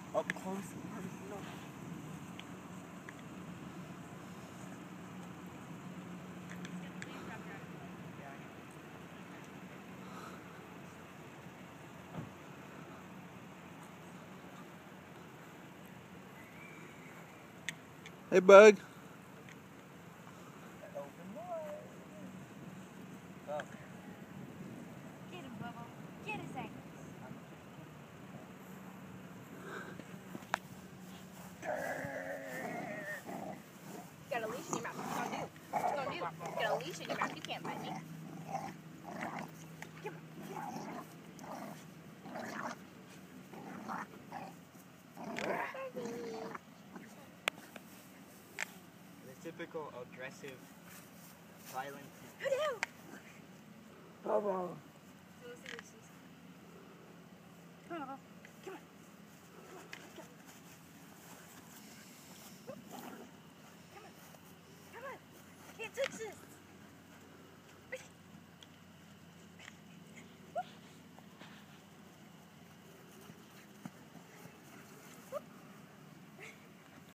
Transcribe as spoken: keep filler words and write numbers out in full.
Up close. No. Hey, Bug. Get him, Bubba. Get his ankles. You got a leash in your mouth. What you gonna do? What you gonna do? You got a leash in your mouth. You can't bite me. Come on. The typical aggressive, violent. Bubba. Bubba. Come on, Bubba. Come on. Come on. Come on. Come on. Can't touch this.